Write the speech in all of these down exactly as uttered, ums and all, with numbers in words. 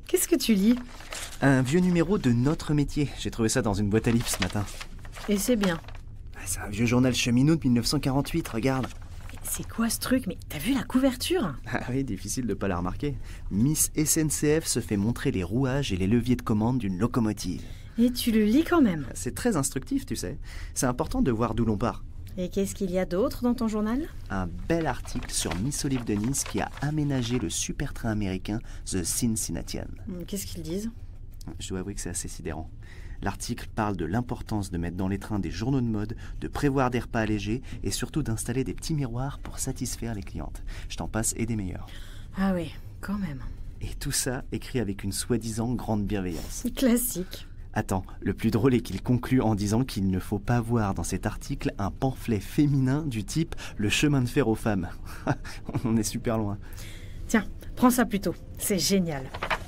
Qu'est-ce que tu lis? Un vieux numéro de Notre Métier. J'ai trouvé ça dans une boîte à livres ce matin. Et c'est bien. C'est un vieux journal cheminot de dix-neuf cent quarante-huit, regarde. C'est quoi ce truc? Mais t'as vu la couverture? Ah oui, difficile de pas la remarquer. Miss S N C F se fait montrer les rouages et les leviers de commande d'une locomotive. Et tu le lis quand même? C'est très instructif, tu sais. C'est important de voir d'où l'on part. Et qu'est-ce qu'il y a d'autre dans ton journal? Un bel article sur Miss Olive de Nice qui a aménagé le super train américain The Cincinnatian. Qu'est-ce qu'ils disent? Je dois avouer que c'est assez sidérant. L'article parle de l'importance de mettre dans les trains des journaux de mode, de prévoir des repas allégés et surtout d'installer des petits miroirs pour satisfaire les clientes. Je t'en passe et des meilleurs. Ah oui, quand même. Et tout ça écrit avec une soi-disant grande bienveillance. Classique. Attends, le plus drôle est qu'il conclut en disant qu'il ne faut pas voir dans cet article un pamphlet féminin du type « Le chemin de fer aux femmes ». On est super loin. Tiens, prends ça plutôt. C'est génial.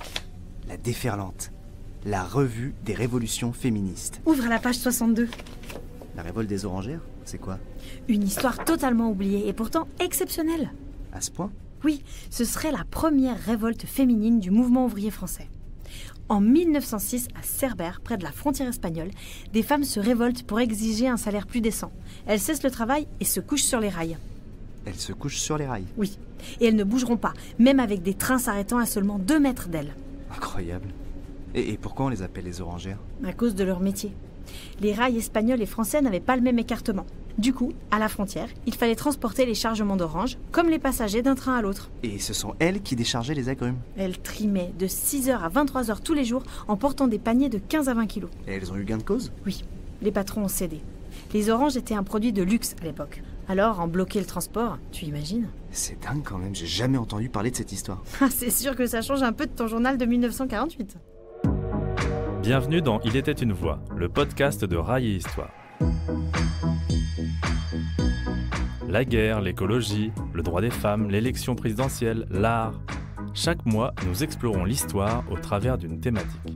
La déferlante. La revue des révolutions féministes. Ouvre à la page soixante-deux. La révolte des orangères, c'est quoi? Une histoire totalement oubliée et pourtant exceptionnelle. À ce point? Oui, ce serait la première révolte féminine du mouvement ouvrier français. En mille neuf cent six, à Cerbère, près de la frontière espagnole, des femmes se révoltent pour exiger un salaire plus décent. Elles cessent le travail et se couchent sur les rails. Elles se couchent sur les rails? Oui, et elles ne bougeront pas, même avec des trains s'arrêtant à seulement deux mètres d'elles. Incroyable. Et, et pourquoi on les appelle les orangères? À cause de leur métier. Les rails espagnols et français n'avaient pas le même écartement. Du coup, à la frontière, il fallait transporter les chargements d'oranges, comme les passagers d'un train à l'autre. Et ce sont elles qui déchargeaient les agrumes? Elles trimaient de six heures à vingt-trois heures tous les jours en portant des paniers de quinze à vingt kilos. Et elles ont eu gain de cause? Oui, les patrons ont cédé. Les oranges étaient un produit de luxe à l'époque. Alors, en bloquer le transport, tu imagines? C'est dingue quand même, j'ai jamais entendu parler de cette histoire. Ah, c'est sûr que ça change un peu de ton journal de mille neuf cent quarante-huit. Bienvenue dans Il était une voix, le podcast de Rail et Histoire. La guerre, l'écologie, le droit des femmes, l'élection présidentielle, l'art. Chaque mois, nous explorons l'histoire au travers d'une thématique.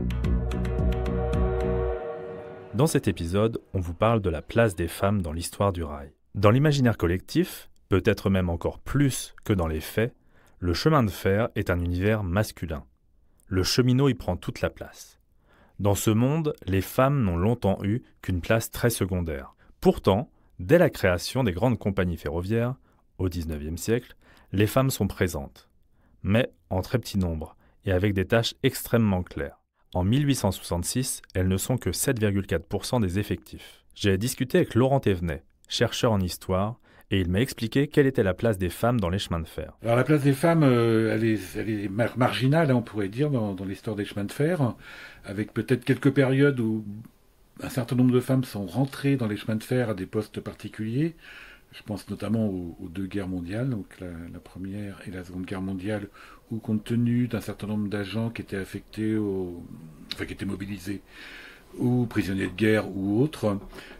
Dans cet épisode, on vous parle de la place des femmes dans l'histoire du rail. Dans l'imaginaire collectif, peut-être même encore plus que dans les faits, le chemin de fer est un univers masculin. Le cheminot y prend toute la place. Dans ce monde, les femmes n'ont longtemps eu qu'une place très secondaire. Pourtant, dès la création des grandes compagnies ferroviaires, au dix-neuvième siècle, les femmes sont présentes, mais en très petit nombre et avec des tâches extrêmement claires. En mille huit cent soixante-six, elles ne sont que sept virgule quatre pour cent des effectifs. J'ai discuté avec Laurent Thévenet, chercheur en histoire, et il m'a expliqué quelle était la place des femmes dans les chemins de fer. Alors la place des femmes, euh, elle est, elle est mar- marginale, hein, on pourrait dire, dans, dans l'histoire des chemins de fer, avec peut-être quelques périodes où un certain nombre de femmes sont rentrées dans les chemins de fer à des postes particuliers. Je pense notamment aux, aux deux guerres mondiales, donc la, la première et la seconde guerre mondiale, où compte tenu d'un certain nombre d'agents qui étaient affectés, au, enfin qui étaient mobilisés, ou prisonniers de guerre ou autres,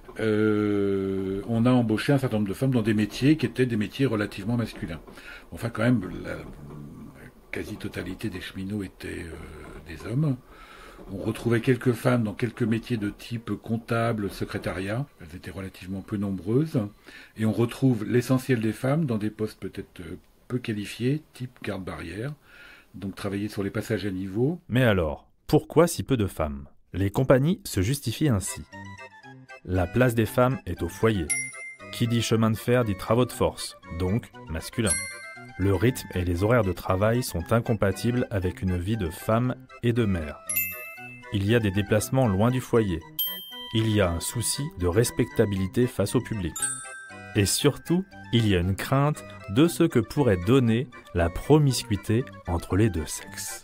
euh, on a embauché un certain nombre de femmes dans des métiers qui étaient des métiers relativement masculins. Enfin quand même, la, la quasi-totalité des cheminots étaient euh, des hommes. On retrouvait quelques femmes dans quelques métiers de type comptable, secrétariat. Elles étaient relativement peu nombreuses. Et on retrouve l'essentiel des femmes dans des postes peut-être peu qualifiés, type garde-barrière. Donc travailler sur les passages à niveau. Mais alors, pourquoi si peu de femmes? Les compagnies se justifient ainsi. La place des femmes est au foyer. Qui dit chemin de fer dit travaux de force, donc masculin. Le rythme et les horaires de travail sont incompatibles avec une vie de femme et de mère. Il y a des déplacements loin du foyer. Il y a un souci de respectabilité face au public. Et surtout, il y a une crainte de ce que pourrait donner la promiscuité entre les deux sexes.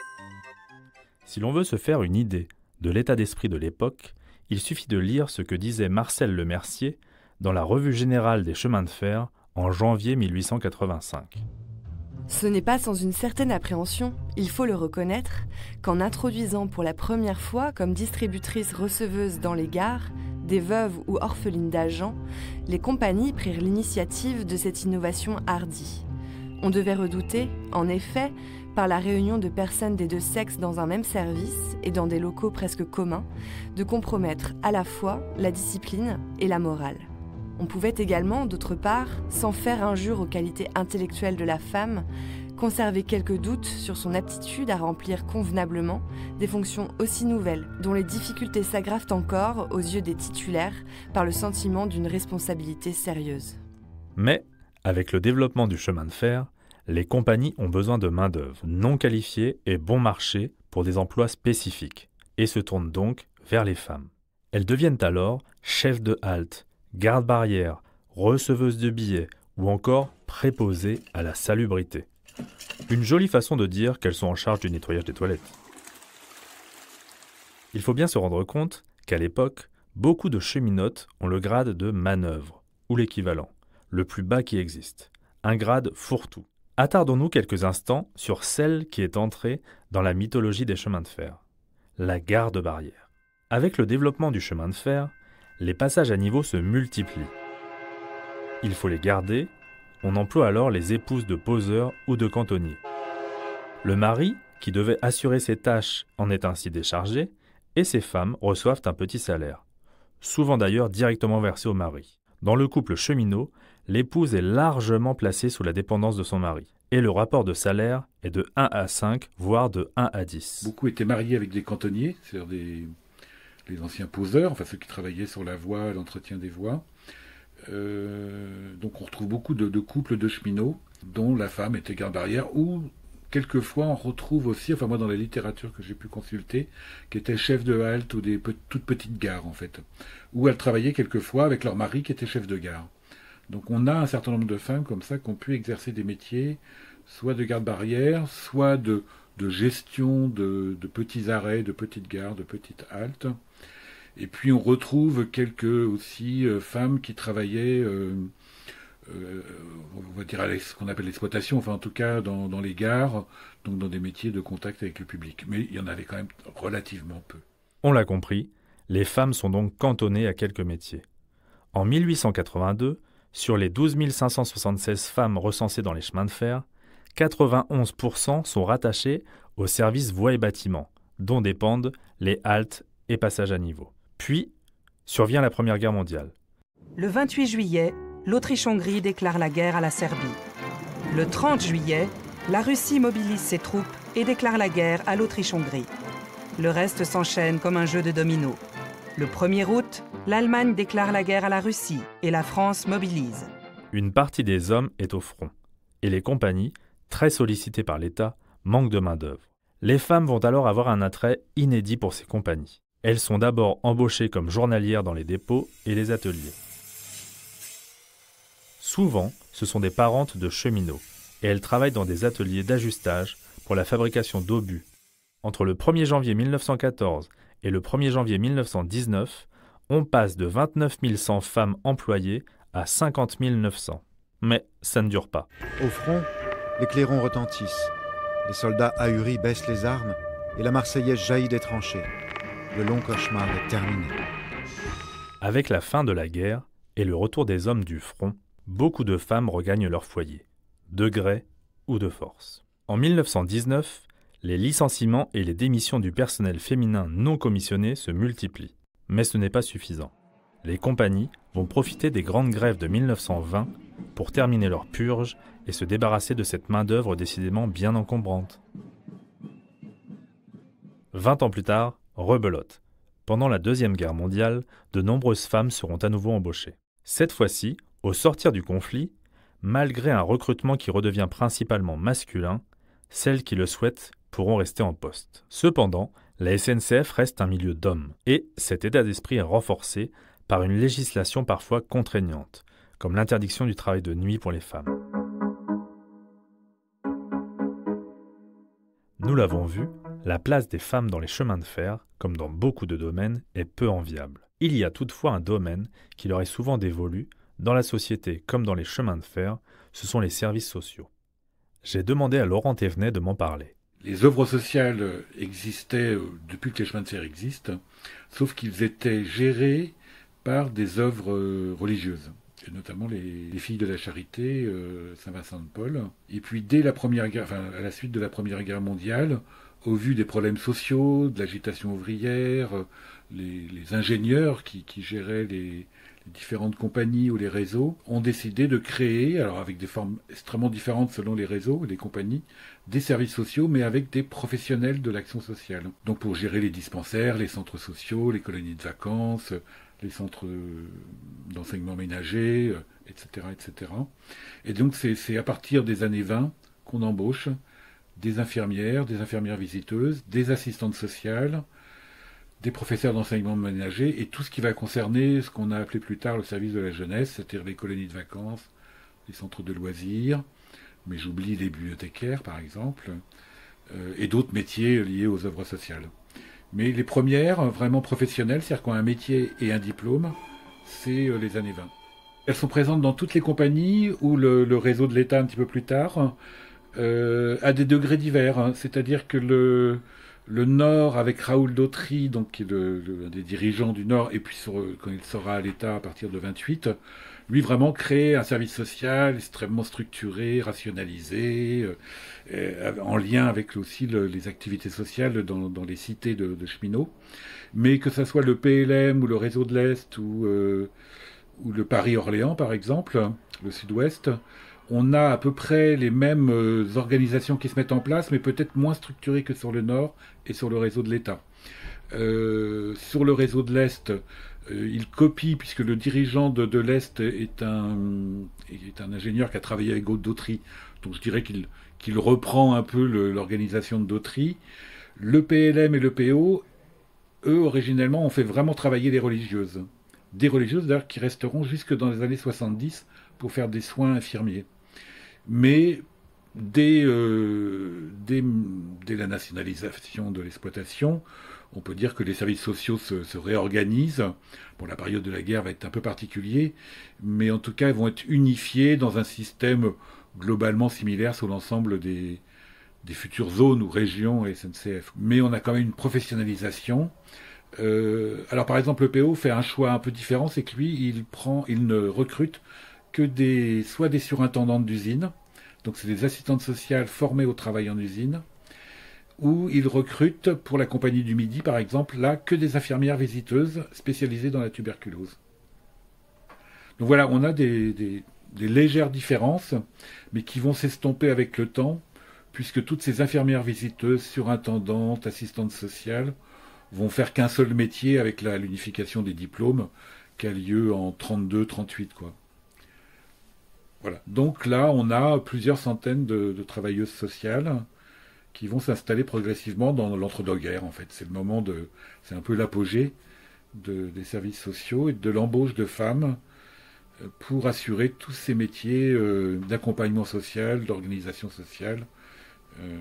Si l'on veut se faire une idée de l'état d'esprit de l'époque, il suffit de lire ce que disait Marcel Lemercier dans la Revue générale des chemins de fer en janvier mille huit cent quatre-vingt-cinq. Ce n'est pas sans une certaine appréhension, il faut le reconnaître, qu'en introduisant pour la première fois comme distributrices receveuses dans les gares des veuves ou orphelines d'agents, les compagnies prirent l'initiative de cette innovation hardie. On devait redouter, en effet, par la réunion de personnes des deux sexes dans un même service et dans des locaux presque communs, de compromettre à la fois la discipline et la morale. On pouvait également, d'autre part, sans faire injure aux qualités intellectuelles de la femme, conserver quelques doutes sur son aptitude à remplir convenablement des fonctions aussi nouvelles, dont les difficultés s'aggravent encore aux yeux des titulaires par le sentiment d'une responsabilité sérieuse. Mais, avec le développement du chemin de fer, les compagnies ont besoin de main-d'œuvre non qualifiée et bon marché pour des emplois spécifiques, et se tournent donc vers les femmes. Elles deviennent alors chefs de halte, garde-barrière, receveuses de billets ou encore préposées à la salubrité. Une jolie façon de dire qu'elles sont en charge du nettoyage des toilettes. Il faut bien se rendre compte qu'à l'époque, beaucoup de cheminotes ont le grade de manœuvre, ou l'équivalent, le plus bas qui existe, un grade fourre-tout. Attardons-nous quelques instants sur celle qui est entrée dans la mythologie des chemins de fer, la garde-barrière. Avec le développement du chemin de fer, les passages à niveau se multiplient. Il faut les garder, on emploie alors les épouses de poseurs ou de cantonniers. Le mari, qui devait assurer ses tâches, en est ainsi déchargé, et ces femmes reçoivent un petit salaire, souvent d'ailleurs directement versé au mari. Dans le couple cheminot, l'épouse est largement placée sous la dépendance de son mari, et le rapport de salaire est de un à cinq, voire de un à dix. Beaucoup étaient mariés avec des cantonniers, c'est-à-dire des, les anciens poseurs, enfin ceux qui travaillaient sur la voie, l'entretien des voies. Euh, donc on retrouve beaucoup de, de couples de cheminots, dont la femme était garde-barrière, ou quelquefois on retrouve aussi, enfin moi dans la littérature que j'ai pu consulter, qui était chef de halte ou des pe- toutes petites gares en fait, où elles travaillaient quelquefois avec leur mari qui était chef de gare. Donc on a un certain nombre de femmes comme ça qui ont pu exercer des métiers, soit de garde-barrière, soit de, de gestion de, de petits arrêts, de petites gares, de petites haltes. Et puis on retrouve quelques aussi euh, femmes qui travaillaient, euh, euh, on va dire à ce qu'on appelle l'exploitation, enfin en tout cas dans, dans les gares, donc dans des métiers de contact avec le public. Mais il y en avait quand même relativement peu. On l'a compris, les femmes sont donc cantonnées à quelques métiers. En mille huit cent quatre-vingt-deux, sur les douze mille cinq cent soixante-seize femmes recensées dans les chemins de fer, quatre-vingt-onze pour cent sont rattachées au service voies et bâtiments, dont dépendent les haltes et passages à niveau. Puis, survient la Première Guerre mondiale. Le vingt-huit juillet, l'Autriche-Hongrie déclare la guerre à la Serbie. Le trente juillet, la Russie mobilise ses troupes et déclare la guerre à l'Autriche-Hongrie. Le reste s'enchaîne comme un jeu de dominos. Le premier août, l'Allemagne déclare la guerre à la Russie et la France mobilise. Une partie des hommes est au front, et les compagnies, très sollicitées par l'État, manquent de main-d'œuvre. Les femmes vont alors avoir un attrait inédit pour ces compagnies. Elles sont d'abord embauchées comme journalières dans les dépôts et les ateliers. Souvent, ce sont des parentes de cheminots, et elles travaillent dans des ateliers d'ajustage pour la fabrication d'obus. Entre le premier janvier mille neuf cent quatorze et le premier janvier mille neuf cent dix-neuf, on passe de vingt-neuf mille cent femmes employées à cinquante mille neuf cents. Mais ça ne dure pas. Au front, les clairons retentissent. Les soldats ahuris baissent les armes et la Marseillaise jaillit des tranchées. Le long cauchemar est terminé. Avec la fin de la guerre et le retour des hommes du front, beaucoup de femmes regagnent leur foyer, de gré ou de force. En mille neuf cent dix-neuf, les licenciements et les démissions du personnel féminin non commissionné se multiplient. Mais ce n'est pas suffisant. Les compagnies vont profiter des grandes grèves de mille neuf cent vingt pour terminer leur purge et se débarrasser de cette main-d'œuvre décidément bien encombrante. Vingt ans plus tard, rebelote. Pendant la Deuxième Guerre mondiale, de nombreuses femmes seront à nouveau embauchées. Cette fois-ci, au sortir du conflit, malgré un recrutement qui redevient principalement masculin, celles qui le souhaitent pourront rester en poste. Cependant, la S N C F reste un milieu d'hommes, et cet état d'esprit est renforcé par une législation parfois contraignante, comme l'interdiction du travail de nuit pour les femmes. Nous l'avons vu, la place des femmes dans les chemins de fer, comme dans beaucoup de domaines, est peu enviable. Il y a toutefois un domaine qui leur est souvent dévolu, dans la société comme dans les chemins de fer, ce sont les services sociaux. J'ai demandé à Laurent Thévenet de m'en parler. Les œuvres sociales existaient depuis que les chemins de fer existent, sauf qu'ils étaient gérés par des œuvres religieuses, et notamment les, les filles de la charité, euh, Saint-Vincent de Paul. Et puis dès la première guerre, enfin à la suite de la Première Guerre mondiale, au vu des problèmes sociaux, de l'agitation ouvrière, les, les ingénieurs qui, qui géraient les, les différentes compagnies ou les réseaux ont décidé de créer, alors avec des formes extrêmement différentes selon les réseaux et les compagnies, des services sociaux, mais avec des professionnels de l'action sociale. Donc pour gérer les dispensaires, les centres sociaux, les colonies de vacances, les centres d'enseignement ménager, et cetera, et cetera. Et donc c'est, c'est à partir des années vingt qu'on embauche des infirmières, des infirmières visiteuses, des assistantes sociales, des professeurs d'enseignement ménager et tout ce qui va concerner ce qu'on a appelé plus tard le service de la jeunesse, c'est-à-dire les colonies de vacances, les centres de loisirs, mais j'oublie les bibliothécaires par exemple, euh, et d'autres métiers liés aux œuvres sociales. Mais les premières, vraiment professionnelles, c'est-à-dire qu'on a un métier et un diplôme, c'est euh, les années vingt. Elles sont présentes dans toutes les compagnies ou le, le réseau de l'État un petit peu plus tard, euh, à des degrés divers, hein. C'est-à-dire que le... Le Nord, avec Raoul Dautry, donc qui est le, le, un des dirigeants du Nord, et puis sur, quand il sera à l'État à partir de vingt-huit, lui vraiment crée un service social extrêmement structuré, rationalisé, euh, en lien avec aussi le, les activités sociales dans, dans les cités de, de cheminots. Mais que ce soit le P L M ou le Réseau de l'Est ou, euh, ou le Paris-Orléans, par exemple, le Sud-Ouest, on a à peu près les mêmes euh, organisations qui se mettent en place, mais peut-être moins structurées que sur le Nord et sur le réseau de l'État. Euh, sur le réseau de l'Est, euh, il copie, puisque le dirigeant de, de l'Est est un, est un ingénieur qui a travaillé avec Dautry, donc je dirais qu'il, qu'il reprend un peu le, l'organisation de Dautry. Le P L M et le P O, eux, originellement, ont fait vraiment travailler les religieuses. Des religieuses, d'ailleurs, qui resteront jusque dans les années soixante-dix pour faire des soins infirmiers. Mais dès, euh, dès, dès la nationalisation de l'exploitation, on peut dire que les services sociaux se, se réorganisent. Bon, la période de la guerre va être un peu particulière, mais en tout cas, ils vont être unifiés dans un système globalement similaire sur l'ensemble des, des futures zones ou régions S N C F. Mais on a quand même une professionnalisation. Euh, alors par exemple, le P O fait un choix un peu différent, c'est que lui, il prend, il ne recrute que des, soit des surintendantes d'usine, donc c'est des assistantes sociales formées au travail en usine, ou il recrute pour la Compagnie du Midi, par exemple, là, que des infirmières visiteuses spécialisées dans la tuberculose. Donc voilà, on a des, des, des légères différences, mais qui vont s'estomper avec le temps, puisque toutes ces infirmières visiteuses, surintendantes, assistantes sociales, vont faire qu'un seul métier avec la, l'unification des diplômes, qui a lieu en trente-deux trente-huit, quoi. Voilà. Donc là, on a plusieurs centaines de, de travailleuses sociales qui vont s'installer progressivement dans l'entre-deux-guerres, en fait. C'est le moment de, c'est un peu l'apogée de, des services sociaux et de l'embauche de femmes pour assurer tous ces métiers euh, d'accompagnement social, d'organisation sociale euh,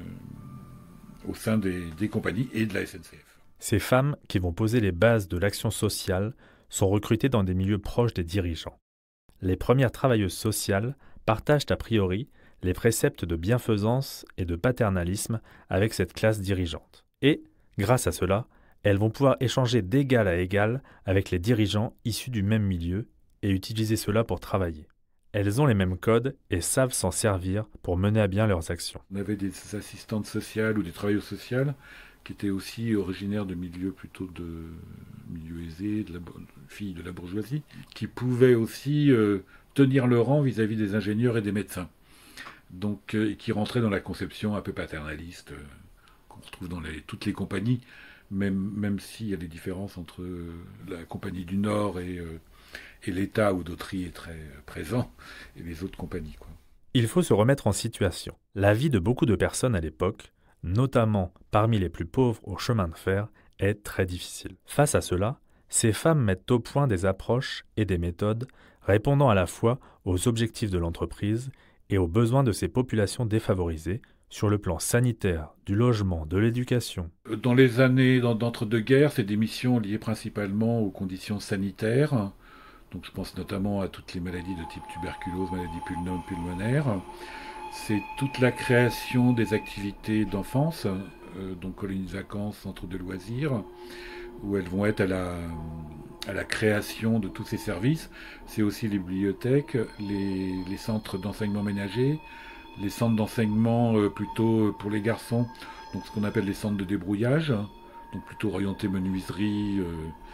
au sein des, des compagnies et de la S N C F. Ces femmes qui vont poser les bases de l'action sociale sont recrutées dans des milieux proches des dirigeants. Les premières travailleuses sociales partagent a priori les préceptes de bienfaisance et de paternalisme avec cette classe dirigeante. Et, grâce à cela, elles vont pouvoir échanger d'égal à égal avec les dirigeants issus du même milieu et utiliser cela pour travailler. Elles ont les mêmes codes et savent s'en servir pour mener à bien leurs actions. On avait des assistantes sociales ou des travailleuses sociales qui étaient aussi originaires de milieux plutôt de milieux aisés, de la filles de la bourgeoisie, qui pouvaient aussi euh, tenir le rang vis-à-vis des ingénieurs et des médecins. Donc, euh, et qui rentraient dans la conception un peu paternaliste euh, qu'on retrouve dans les, toutes les compagnies, même, même s'il y a des différences entre euh, la Compagnie du Nord et, euh, et l'État où Dautry est très euh, présent, et les autres compagnies, quoi. Il faut se remettre en situation. La vie de beaucoup de personnes à l'époque, notamment parmi les plus pauvres au chemin de fer, est très difficile. Face à cela, ces femmes mettent au point des approches et des méthodes répondant à la fois aux objectifs de l'entreprise et aux besoins de ces populations défavorisées sur le plan sanitaire, du logement, de l'éducation. Dans les années d'entre-deux-guerres, c'est des missions liées principalement aux conditions sanitaires. Donc je pense notamment à toutes les maladies de type tuberculose, maladies pulmonaires. C'est toute la création des activités d'enfance, euh, donc colonies de vacances, centres de loisirs, où elles vont être à la, à la création de tous ces services. C'est aussi les bibliothèques, les, les centres d'enseignement ménager, les centres d'enseignement euh, plutôt pour les garçons, donc ce qu'on appelle les centres de débrouillage, donc plutôt orientés menuiserie, euh,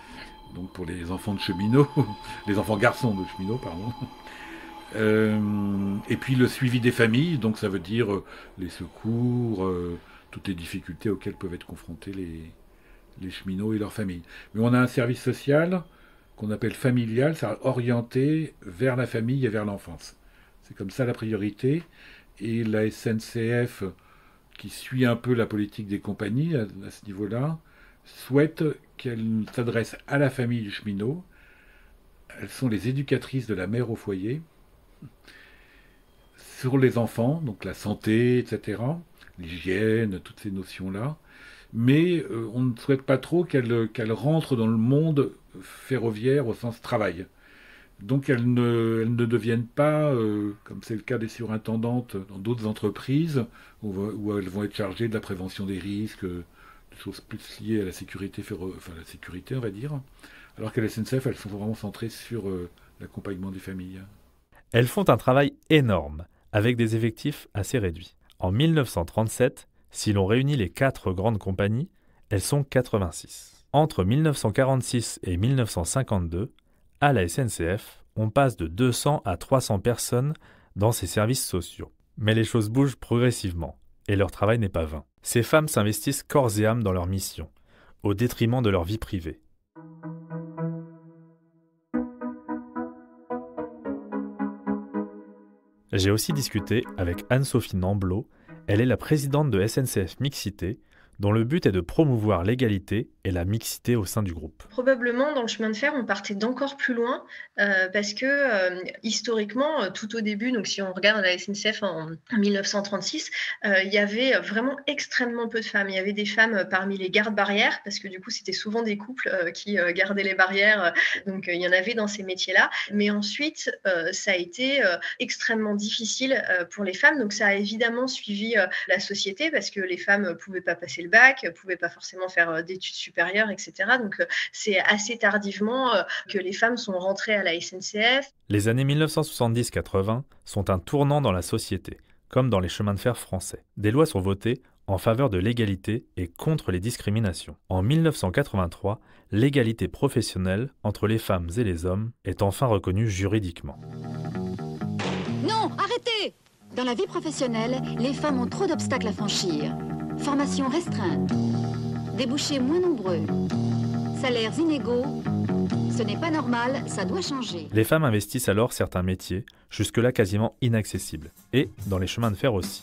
donc pour les enfants de cheminots, les enfants garçons de cheminots, pardon. Euh, et puis le suivi des familles, donc ça veut dire euh, les secours, euh, toutes les difficultés auxquelles peuvent être confrontés les, les cheminots et leurs familles. Mais on a un service social qu'on appelle familial, ça orienté vers la famille et vers l'enfance. C'est comme ça la priorité. Et la S N C F, qui suit un peu la politique des compagnies à, à ce niveau-là, souhaite qu'elle s'adresse à la famille du cheminot. Elles sont les éducatrices de la mère au foyer, sur les enfants, donc la santé, et cetera, l'hygiène, toutes ces notions-là. Mais euh, on ne souhaite pas trop qu'elles qu'elles rentrent dans le monde ferroviaire au sens travail. Donc elles ne, elles ne deviennent pas, euh, comme c'est le cas des surintendantes dans d'autres entreprises, où, où elles vont être chargées de la prévention des risques, des choses plus liées à la sécurité, ferro, enfin la sécurité on va dire, alors qu'à la S N C F, elles sont vraiment centrées sur euh, l'accompagnement des familles. Elles font un travail énorme, avec des effectifs assez réduits. En mille neuf cent trente-sept, si l'on réunit les quatre grandes compagnies, elles sont quatre-vingt-six. Entre mille neuf cent quarante-six et mille neuf cent cinquante-deux, à la S N C F, on passe de deux cents à trois cents personnes dans ces services sociaux. Mais les choses bougent progressivement, et leur travail n'est pas vain. Ces femmes s'investissent corps et âme dans leur mission, au détriment de leur vie privée. J'ai aussi discuté avec Anne-Sophie Namblot, elle est la présidente de S N C F Mixité, dont le but est de promouvoir l'égalité et la mixité au sein du groupe. Probablement, dans le chemin de fer, on partait d'encore plus loin euh, parce que euh, historiquement, euh, tout au début, donc si on regarde la S N C F en, en mille neuf cent trente-six, euh, il y avait vraiment extrêmement peu de femmes. Il y avait des femmes parmi les gardes-barrières parce que du coup, c'était souvent des couples euh, qui euh, gardaient les barrières, donc euh, il y en avait dans ces métiers-là. Mais ensuite, euh, ça a été euh, extrêmement difficile euh, pour les femmes. Donc ça a évidemment suivi euh, la société parce que les femmes ne pouvaient pas passer le bac, ne pouvaient pas forcément faire euh, d'études supérieures, et cetera. Donc euh, c'est assez tardivement euh, que les femmes sont rentrées à la S N C F. Les années mille neuf cent soixante-dix quatre-vingts sont un tournant dans la société, comme dans les chemins de fer français. Des lois sont votées en faveur de l'égalité et contre les discriminations. En mille neuf cent quatre-vingt-trois, l'égalité professionnelle entre les femmes et les hommes est enfin reconnue juridiquement. Non, arrêtez! Dans la vie professionnelle, les femmes ont trop d'obstacles à franchir. Formation restreinte, débouchés moins nombreux, salaires inégaux. Ce n'est pas normal, ça doit changer. Les femmes investissent alors certains métiers, jusque-là quasiment inaccessibles, et dans les chemins de fer aussi.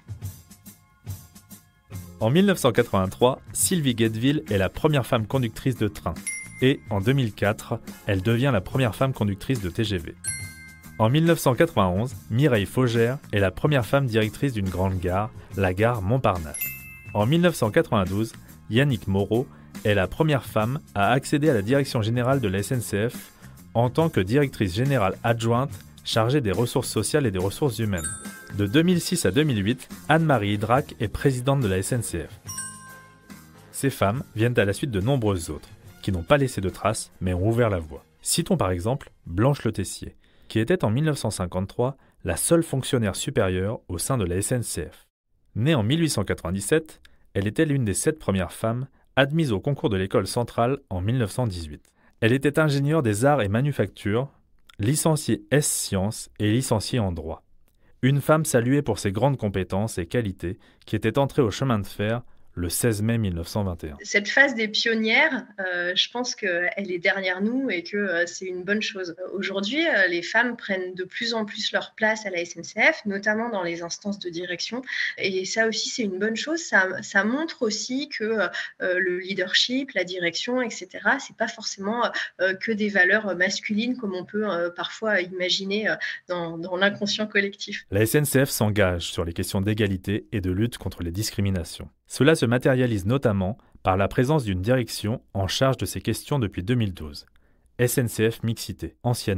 En mille neuf cent quatre-vingt-trois, Sylvie Guetteville est la première femme conductrice de train, et en deux mille quatre, elle devient la première femme conductrice de T G V. En mille neuf cent quatre-vingt-onze, Mireille Faugère est la première femme directrice d'une grande gare, la gare Montparnasse. En mille neuf cent quatre-vingt-douze, Yannick Moreau est la première femme à accéder à la direction générale de la S N C F en tant que directrice générale adjointe chargée des ressources sociales et des ressources humaines. De deux mille six à deux mille huit, Anne-Marie Hydrac est présidente de la S N C F. Ces femmes viennent à la suite de nombreuses autres, qui n'ont pas laissé de traces mais ont ouvert la voie. Citons par exemple Blanche Le Tessier, qui était en mille neuf cent cinquante-trois la seule fonctionnaire supérieure au sein de la S N C F. Née en mille huit cent quatre-vingt-dix-sept, elle était l'une des sept premières femmes admises au concours de l'école centrale en mille neuf cent dix-huit. Elle était ingénieure des arts et manufactures, licenciée S Sciences et licenciée en droit. Une femme saluée pour ses grandes compétences et qualités qui était entrée au chemin de fer le seize mai mille neuf cent vingt et un. Cette phase des pionnières, euh, je pense qu'elle est derrière nous et que euh, c'est une bonne chose. Aujourd'hui, euh, les femmes prennent de plus en plus leur place à la S N C F, notamment dans les instances de direction. Et ça aussi, c'est une bonne chose. Ça, ça montre aussi que euh, le leadership, la direction, et cetera, c'est pas forcément euh, que des valeurs masculines comme on peut euh, parfois imaginer euh, dans, dans l'inconscient collectif. La S N C F s'engage sur les questions d'égalité et de lutte contre les discriminations. Cela se matérialise notamment par la présence d'une direction en charge de ces questions depuis deux mille douze, S N C F Mixité, anciennement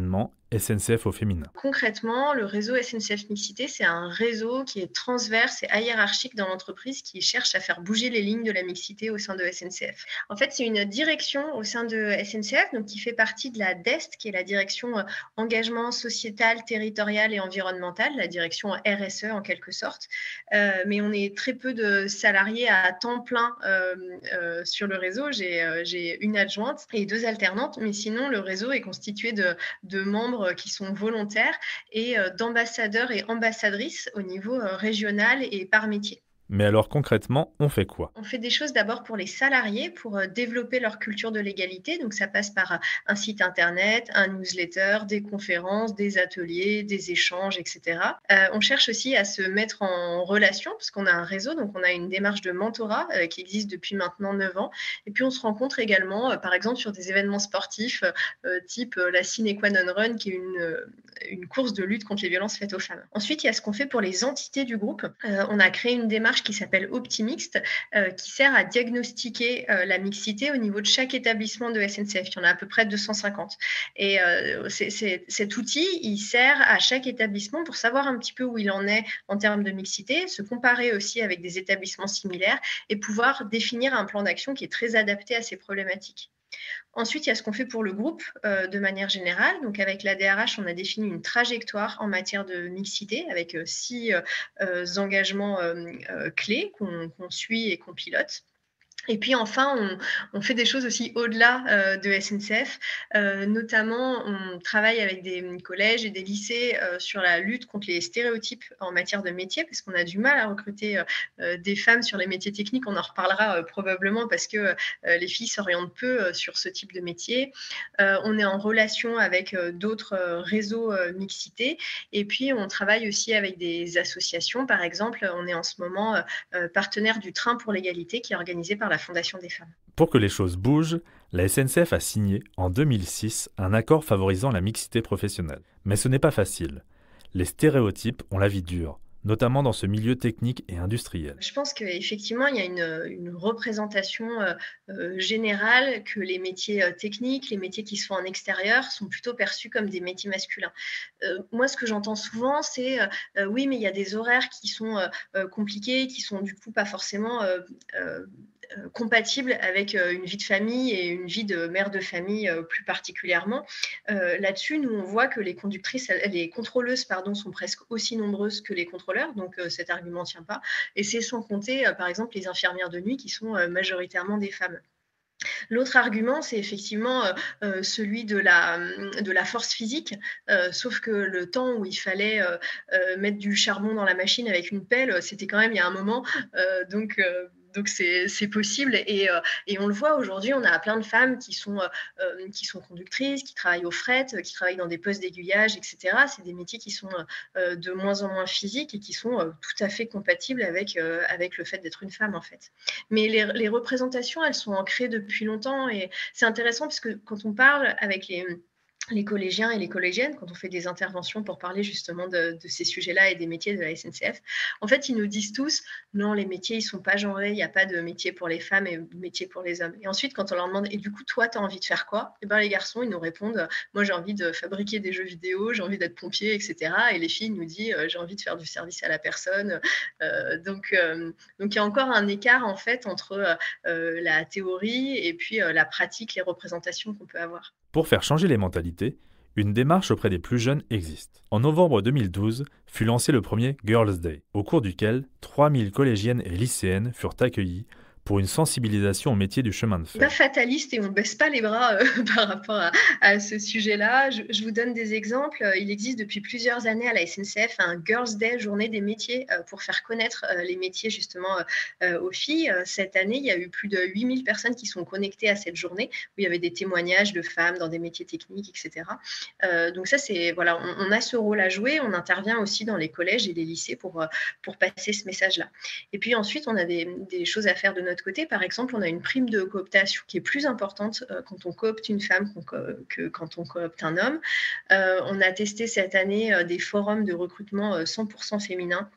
S N C F au féminin. Concrètement, le réseau S N C F Mixité, c'est un réseau qui est transverse et hiérarchique dans l'entreprise qui cherche à faire bouger les lignes de la mixité au sein de S N C F. En fait, c'est une direction au sein de S N C F donc, qui fait partie de la D E S T, qui est la direction euh, engagement sociétal, territorial et environnemental, la direction R S E en quelque sorte. Euh, mais on est très peu de salariés à temps plein euh, euh, sur le réseau. J'ai, euh, j'ai une adjointe et deux alternantes, mais sinon, le réseau est constitué de, de membres qui sont volontaires et euh, d'ambassadeurs et ambassadrices au niveau euh, régional et par métier. Mais alors concrètement, on fait quoi? On fait des choses d'abord pour les salariés, pour euh, développer leur culture de l'égalité. Donc ça passe par euh, un site internet, un newsletter, des conférences, des ateliers, des échanges, et cetera. Euh, on cherche aussi à se mettre en relation, parce qu'on a un réseau, donc on a une démarche de mentorat euh, qui existe depuis maintenant neuf ans. Et puis on se rencontre également, euh, par exemple, sur des événements sportifs, euh, type euh, la Sine Qua Non Run, qui est une, euh, une course de lutte contre les violences faites aux femmes. Ensuite, il y a ce qu'on fait pour les entités du groupe. Euh, on a créé une démarche qui s'appelle Optimixte, euh, qui sert à diagnostiquer euh, la mixité au niveau de chaque établissement de S N C F. Il y en a à peu près deux cent cinquante. Et euh, c'est, c'est, cet outil, il sert à chaque établissement pour savoir un petit peu où il en est en termes de mixité, se comparer aussi avec des établissements similaires et pouvoir définir un plan d'action qui est très adapté à ces problématiques. Ensuite, il y a ce qu'on fait pour le groupe euh, de manière générale. Donc, avec la D R H, on a défini une trajectoire en matière de mixité avec euh, six euh, engagements euh, euh, clés qu'on, qu'on suit et qu'on pilote. Et puis enfin, on, on fait des choses aussi au-delà euh, de S N C F. Euh, notamment, on travaille avec des collèges et des lycées euh, sur la lutte contre les stéréotypes en matière de métier, parce qu'on a du mal à recruter euh, des femmes sur les métiers techniques. On en reparlera euh, probablement parce que euh, les filles s'orientent peu euh, sur ce type de métier. Euh, on est en relation avec euh, d'autres euh, réseaux euh, mixité. Et puis, on travaille aussi avec des associations. Par exemple, on est en ce moment euh, partenaire du Train pour l'égalité qui est organisé par la Fondation des femmes. Pour que les choses bougent, la S N C F a signé en deux mille six un accord favorisant la mixité professionnelle. Mais ce n'est pas facile. Les stéréotypes ont la vie dure, notamment dans ce milieu technique et industriel. Je pense qu'effectivement, il y a une, une représentation euh, générale que les métiers euh, techniques, les métiers qui se font en extérieur, sont plutôt perçus comme des métiers masculins. Euh, moi, ce que j'entends souvent, c'est euh, oui, mais il y a des horaires qui sont euh, compliqués, qui sont du coup pas forcément euh, euh, compatible avec une vie de famille et une vie de mère de famille plus particulièrement. Euh, là-dessus, nous, on voit que les conductrices, les contrôleuses, pardon, sont presque aussi nombreuses que les contrôleurs, donc euh, cet argument ne tient pas. Et c'est sans compter, euh, par exemple, les infirmières de nuit qui sont euh, majoritairement des femmes. L'autre argument, c'est effectivement euh, celui de la, de la force physique, euh, sauf que le temps où il fallait euh, euh, mettre du charbon dans la machine avec une pelle, c'était quand même il y a un moment, euh, donc... Euh, Donc, c'est, c'est possible. Et, euh, et on le voit aujourd'hui, on a plein de femmes qui sont, euh, qui sont conductrices, qui travaillent au fret, qui travaillent dans des postes d'aiguillage, et cetera. C'est des métiers qui sont euh, de moins en moins physiques et qui sont euh, tout à fait compatibles avec, euh, avec le fait d'être une femme, en fait. Mais les, les représentations, elles sont ancrées depuis longtemps. Et c'est intéressant parce que quand on parle avec les... les collégiens et les collégiennes, quand on fait des interventions pour parler justement de, de ces sujets-là et des métiers de la S N C F, en fait, ils nous disent tous, non, les métiers, ils ne sont pas genrés, il n'y a pas de métier pour les femmes et de métier pour les hommes. Et ensuite, quand on leur demande, et du coup, toi, tu as envie de faire quoi? Et ben, les garçons, ils nous répondent, moi, j'ai envie de fabriquer des jeux vidéo, j'ai envie d'être pompier, et cetera. Et les filles nous disent, j'ai envie de faire du service à la personne. Euh, donc, euh, donc, il y a encore un écart, en fait, entre euh, la théorie et puis euh, la pratique, les représentations qu'on peut avoir. Pour faire changer les mentalités, une démarche auprès des plus jeunes existe. En novembre deux mille douze fut lancé le premier Girls' Day, au cours duquel trois mille collégiennes et lycéennes furent accueillies pour une sensibilisation au métier du chemin de fer. Pas fataliste et on ne baisse pas les bras euh, par rapport à, à ce sujet-là. Je, je vous donne des exemples. Il existe depuis plusieurs années à la S N C F un Girls' Day, journée des métiers, euh, pour faire connaître euh, les métiers justement euh, aux filles. Cette année, il y a eu plus de huit mille personnes qui sont connectées à cette journée, où il y avait des témoignages de femmes dans des métiers techniques, et cetera. Euh, donc ça, c'est voilà, on, on a ce rôle à jouer. On intervient aussi dans les collèges et les lycées pour, pour passer ce message-là. Et puis ensuite, on a des, des choses à faire de notre côté. Par exemple, on a une prime de cooptation qui est plus importante euh, quand on coopte une femme que quand on coopte un homme. Euh, on a testé cette année euh, des forums de recrutement euh, cent pour cent féminins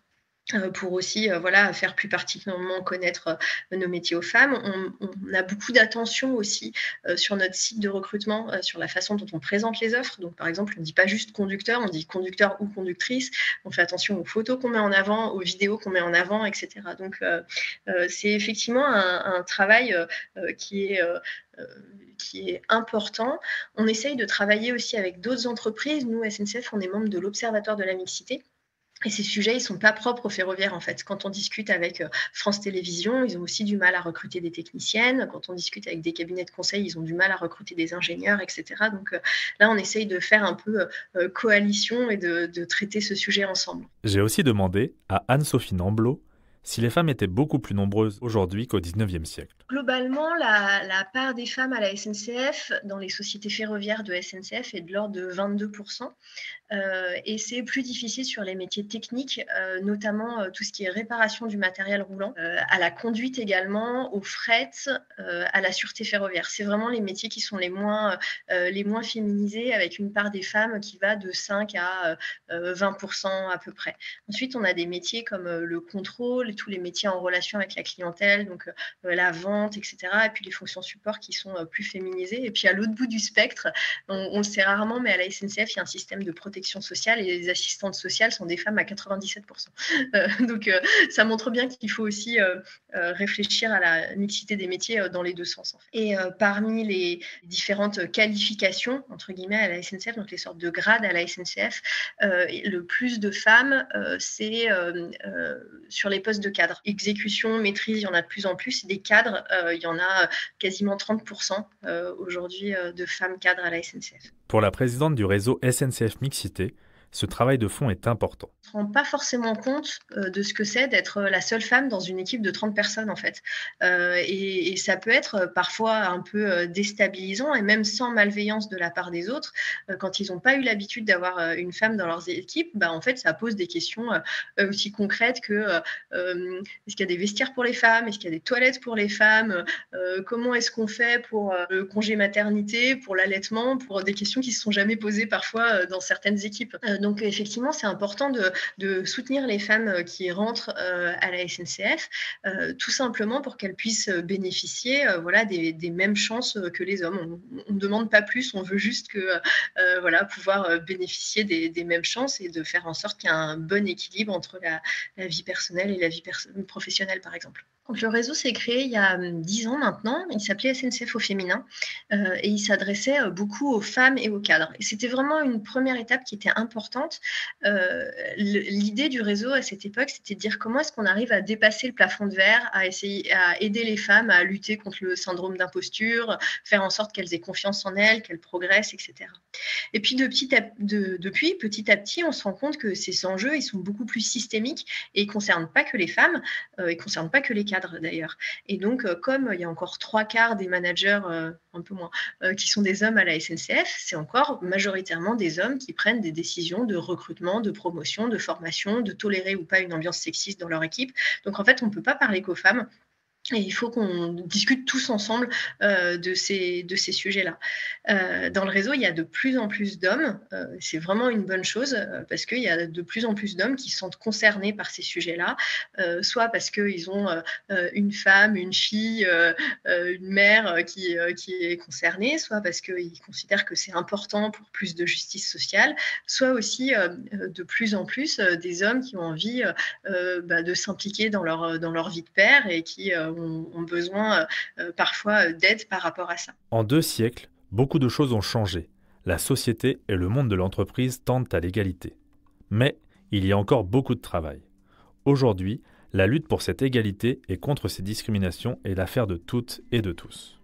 pour aussi euh, voilà, faire plus particulièrement connaître euh, nos métiers aux femmes. On, on a beaucoup d'attention aussi euh, sur notre site de recrutement, euh, sur la façon dont on présente les offres. Donc, par exemple, on ne dit pas juste conducteur, on dit conducteur ou conductrice. On fait attention aux photos qu'on met en avant, aux vidéos qu'on met en avant, et cetera. Donc, euh, euh, c'est effectivement un, un travail euh, qui est... Euh, euh, qui est important. On essaye de travailler aussi avec d'autres entreprises. Nous, S N C F, on est membre de l'Observatoire de la mixité. Et ces sujets, ils ne sont pas propres aux ferroviaires, en fait. Quand on discute avec France Télévisions, ils ont aussi du mal à recruter des techniciennes. Quand on discute avec des cabinets de conseil, ils ont du mal à recruter des ingénieurs, et cetera. Donc là, on essaye de faire un peu euh, coalition et de, de traiter ce sujet ensemble. J'ai aussi demandé à Anne-Sophie Namblot si les femmes étaient beaucoup plus nombreuses aujourd'hui qu'au dix-neuvième siècle. Globalement, la, la part des femmes à la S N C F, dans les sociétés ferroviaires de S N C F, est de l'ordre de vingt-deux pour cent. Euh, et c'est plus difficile sur les métiers techniques, euh, notamment euh, tout ce qui est réparation du matériel roulant, euh, à la conduite également, au fret, euh, à la sûreté ferroviaire. C'est vraiment les métiers qui sont les moins, euh, les moins féminisés, avec une part des femmes qui va de cinq à vingt pour cent à peu près. Ensuite, on a des métiers comme euh, le contrôle, tous les métiers en relation avec la clientèle, donc euh, la vente, et cetera. Et puis les fonctions support qui sont euh, plus féminisées. Et puis à l'autre bout du spectre, on, on le sait rarement, mais à la S N C F, il y a un système de protection sociale et les assistantes sociales sont des femmes à quatre-vingt-dix-sept pour cent. Euh, donc euh, ça montre bien qu'il faut aussi euh, euh, réfléchir à la mixité des métiers euh, dans les deux sens. En fait. Et euh, parmi les différentes qualifications, entre guillemets, à la S N C F, donc les sortes de grades à la S N C F, euh, le plus de femmes, euh, c'est euh, euh, sur les postes de cadre. Exécution, maîtrise, il y en a de plus en plus. Et des cadres, euh, il y en a quasiment trente pour cent euh, aujourd'hui euh, de femmes cadres à la S N C F. Pour la présidente du réseau S N C F Mixité, ce travail de fond est important. On ne se rend pas forcément compte euh, de ce que c'est d'être la seule femme dans une équipe de trente personnes en fait. Euh, et, et ça peut être parfois un peu euh, déstabilisant et même sans malveillance de la part des autres. Euh, quand ils n'ont pas eu l'habitude d'avoir euh, une femme dans leurs équipes, bah, en fait ça pose des questions euh, aussi concrètes que euh, euh, est-ce qu'il y a des vestiaires pour les femmes, est-ce qu'il y a des toilettes pour les femmes, euh, comment est-ce qu'on fait pour euh, le congé maternité, pour l'allaitement, pour des questions qui ne se sont jamais posées parfois euh, dans certaines équipes. Euh, donc effectivement c'est important de de soutenir les femmes qui rentrent euh, à la S N C F, euh, tout simplement pour qu'elles puissent bénéficier euh, voilà, des, des mêmes chances que les hommes. On ne demande pas plus, on veut juste que, euh, voilà, pouvoir bénéficier des, des mêmes chances et de faire en sorte qu'il y ait un bon équilibre entre la, la vie personnelle et la vie perso- professionnelle, par exemple. Donc, le réseau s'est créé il y a dix ans maintenant. Il s'appelait S N C F au féminin euh, et il s'adressait beaucoup aux femmes et aux cadres. Et c'était vraiment une première étape qui était importante. Euh, l'idée du réseau à cette époque, c'était de dire comment est-ce qu'on arrive à dépasser le plafond de verre, à essayer à aider les femmes à lutter contre le syndrome d'imposture, faire en sorte qu'elles aient confiance en elles, qu'elles progressent, et cetera. Et puis de petit à, de, depuis, petit à petit, on se rend compte que ces enjeux, ils sont beaucoup plus systémiques et ils ne concernent pas que les femmes, euh, ils ne concernent pas que les cadres d'ailleurs. Et donc, euh, comme il y a encore trois quarts des managers, euh, un peu moins, euh, qui sont des hommes à la S N C F, c'est encore majoritairement des hommes qui prennent des décisions de recrutement, de promotion, de formation, de tolérer ou pas une ambiance sexiste dans leur équipe. Donc en fait, on ne peut pas parler qu'aux femmes. Et il faut qu'on discute tous ensemble euh, de ces, de ces sujets-là. Euh, dans le réseau, il y a de plus en plus d'hommes. Euh, c'est vraiment une bonne chose euh, parce qu'il y a de plus en plus d'hommes qui se sentent concernés par ces sujets-là, euh, soit parce qu'ils ont euh, une femme, une fille, euh, une mère qui, euh, qui est concernée, soit parce qu'ils considèrent que c'est important pour plus de justice sociale, soit aussi euh, de plus en plus euh, des hommes qui ont envie euh, bah, de s'impliquer dans leur, dans leur vie de père et qui euh, ont besoin euh, parfois d'aide par rapport à ça. En deux siècles, beaucoup de choses ont changé. La société et le monde de l'entreprise tendent à l'égalité. Mais il y a encore beaucoup de travail. Aujourd'hui, la lutte pour cette égalité et contre ces discriminations est l'affaire de toutes et de tous.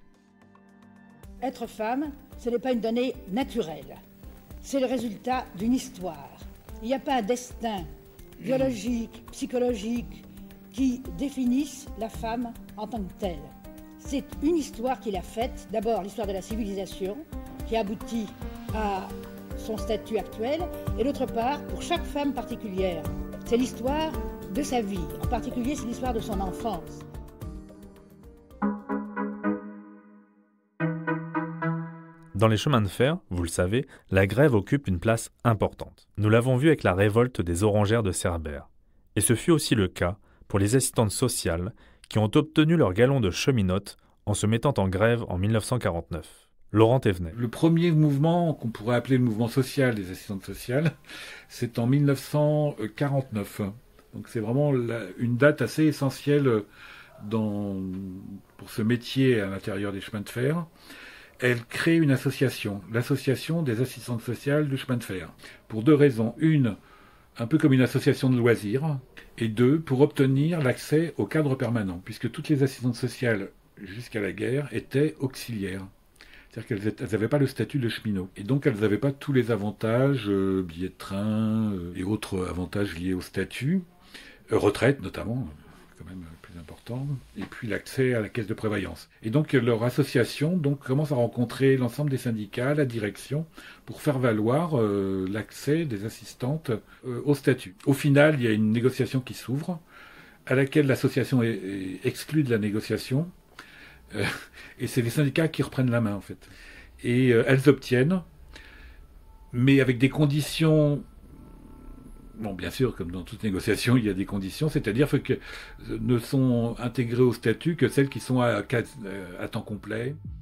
Être femme, ce n'est pas une donnée naturelle. C'est le résultat d'une histoire. Il n'y a pas un destin biologique, psychologique, qui définissent la femme en tant que telle. C'est une histoire qu'il a faite, d'abord l'histoire de la civilisation, qui aboutit à son statut actuel, et d'autre part, pour chaque femme particulière, c'est l'histoire de sa vie. En particulier, c'est l'histoire de son enfance. Dans les chemins de fer, vous le savez, la grève occupe une place importante. Nous l'avons vu avec la révolte des orangères de Cerbère. Et ce fut aussi le cas pour les assistantes sociales qui ont obtenu leur galon de cheminote en se mettant en grève en mille neuf cent quarante-neuf. Laurent Thévenet. Le premier mouvement qu'on pourrait appeler le mouvement social des assistantes sociales, c'est en mille neuf cent quarante-neuf. Donc c'est vraiment la, une date assez essentielle dans, pour ce métier à l'intérieur des chemins de fer. Elle crée une association, l'association des assistantes sociales du chemin de fer, pour deux raisons. Une, un peu comme une association de loisirs, et deux, pour obtenir l'accès au cadre permanent, puisque toutes les assistantes sociales jusqu'à la guerre étaient auxiliaires. C'est-à-dire qu'elles n'avaient pas le statut de cheminot. Et donc elles n'avaient pas tous les avantages, euh, billets de train euh, et autres avantages liés au statut, euh, retraite notamment, quand même plus important, et puis l'accès à la caisse de prévoyance. Et donc leur association donc, commence à rencontrer l'ensemble des syndicats, la direction, pour faire valoir euh, l'accès des assistantes euh, au statut. Au final, il y a une négociation qui s'ouvre, à laquelle l'association est, est exclue de la négociation, euh, et c'est les syndicats qui reprennent la main en fait. Et euh, elles obtiennent, mais avec des conditions... Bon, bien sûr, comme dans toute négociation, il y a des conditions, c'est-à-dire que ne sont intégrées au statut que celles qui sont à, à temps complet.